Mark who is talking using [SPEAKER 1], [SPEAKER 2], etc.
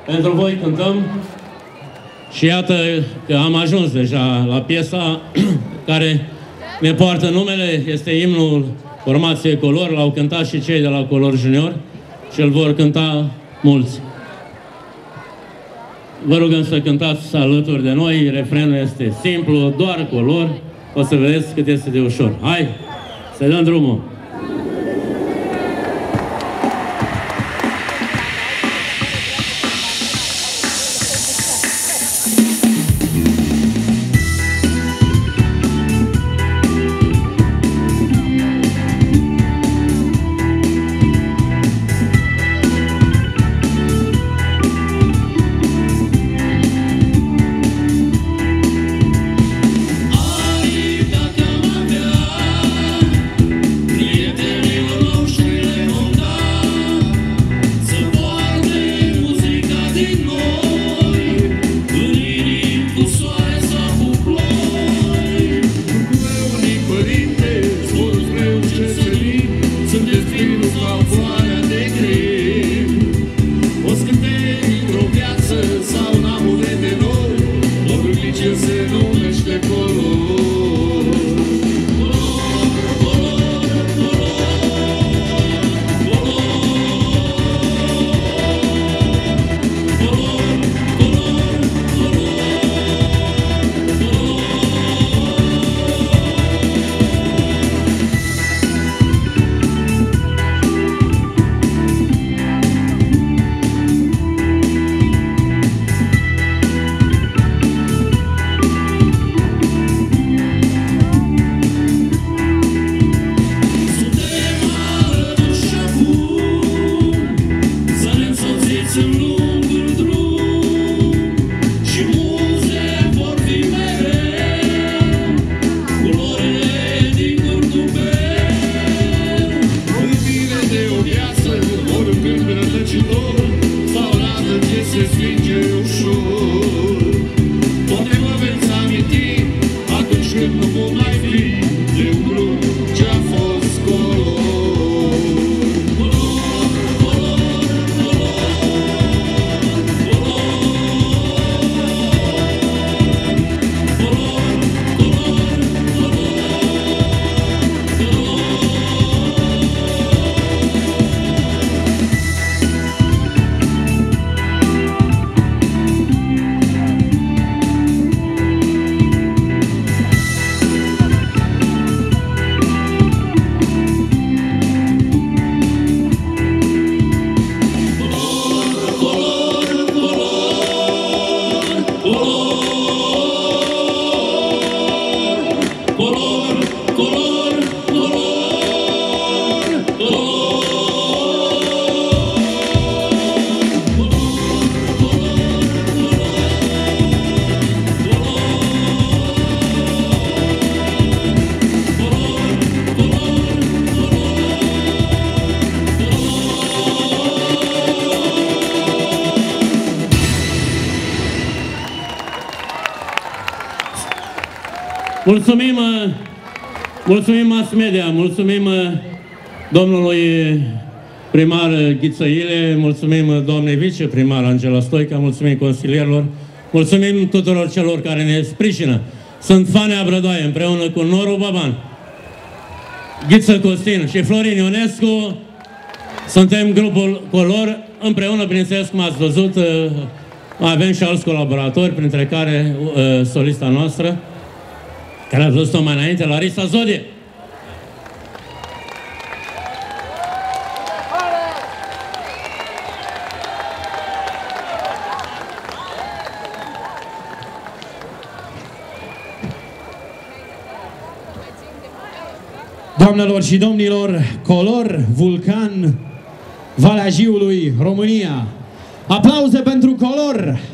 [SPEAKER 1] Pentru voi cântăm și iată că am ajuns deja la piesa care ne poartă numele, este imnul formației Color, l-au cântat și cei de la Color Junior și îl vor cânta mulți. Vă rugăm să cântați alături de noi, refrenul este simplu, doar Color, o să vedeți cât este de ușor. Hai, să dăm drumul! Mulțumim, mulțumim mass media, mulțumim domnului primar Ghiță-Ile, mulțumim doamnei viceprimar Angela Stoica, mulțumim consilierilor, mulțumim tuturor celor care ne sprijină. Sunt Fanea Brădoaie împreună cu Noru Baban, Ghiță Costin și Florin Ionescu. Suntem grupul Color, împreună, bineînțeles, cum ați văzut, avem și alți colaboratori, printre care solista noastră, care ați văzut-o mai înainte, Larisa Zodie.
[SPEAKER 2] Doamnelor și domnilor, Color, Vulcan, Valea Jiului, România. Aplauze pentru Color!